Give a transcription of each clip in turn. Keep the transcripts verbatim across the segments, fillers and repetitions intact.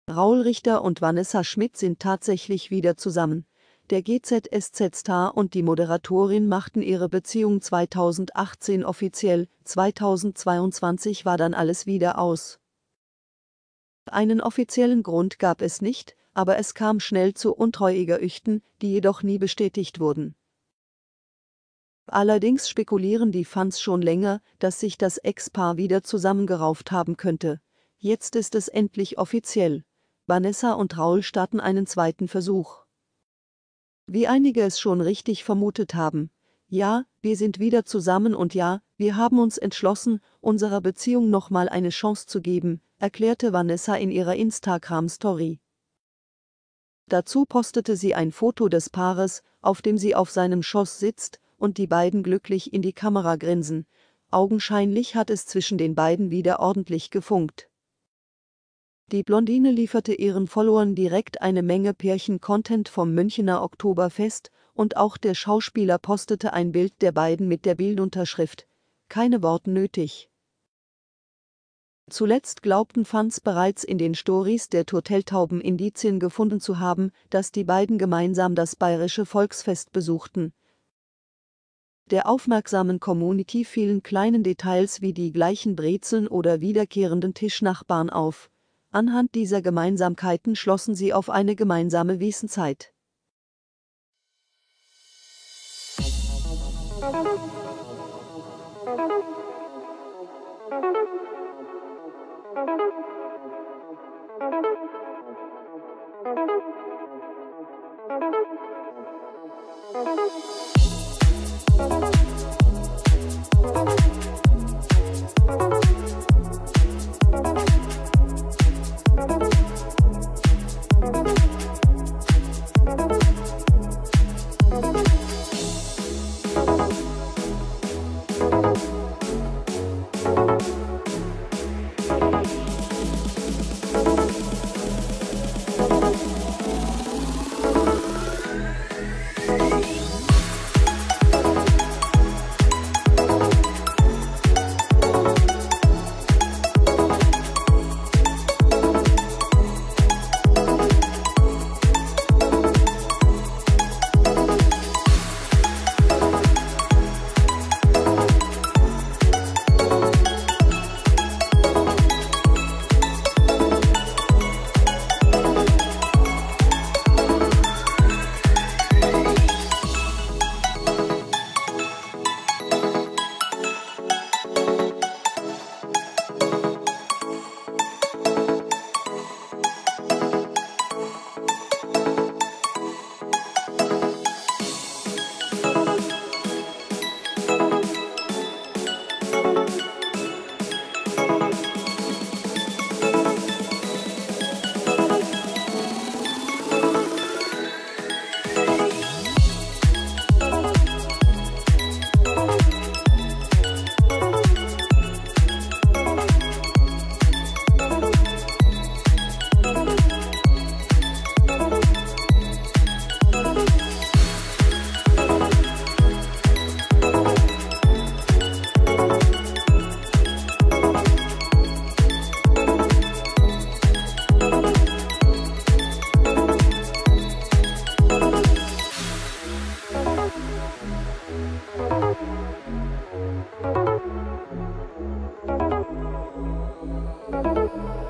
Raul Richter und Vanessa Schmidt sind tatsächlich wieder zusammen. Der G Z S Z-Star und die Moderatorin machten ihre Beziehung zweitausendachtzehn offiziell, zweitausendzweiundzwanzig war dann alles wieder aus. Einen offiziellen Grund gab es nicht, aber es kam schnell zu Untreuegerüchten, die jedoch nie bestätigt wurden. Allerdings spekulieren die Fans schon länger, dass sich das Ex-Paar wieder zusammengerauft haben könnte. Jetzt ist es endlich offiziell. Vanessa und Raul starten einen zweiten Versuch. Wie einige es schon richtig vermutet haben. Ja, wir sind wieder zusammen und ja, wir haben uns entschlossen, unserer Beziehung nochmal eine Chance zu geben, erklärte Vanessa in ihrer Instagram-Story. Dazu postete sie ein Foto des Paares, auf dem sie auf seinem Schoß sitzt und die beiden glücklich in die Kamera grinsen. Augenscheinlich hat es zwischen den beiden wieder ordentlich gefunkt. Die Blondine lieferte ihren Followern direkt eine Menge Pärchen-Content vom Münchener Oktoberfest und auch der Schauspieler postete ein Bild der beiden mit der Bildunterschrift: Keine Worte nötig. Zuletzt glaubten Fans bereits in den Stories der Turteltauben Indizien gefunden zu haben, dass die beiden gemeinsam das bayerische Volksfest besuchten. Der aufmerksamen Community fielen kleinen Details wie die gleichen Brezeln oder wiederkehrenden Tischnachbarn auf. Anhand dieser Gemeinsamkeiten schlossen sie auf eine gemeinsame Wiesenzeit.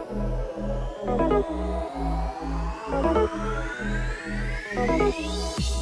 Thank you.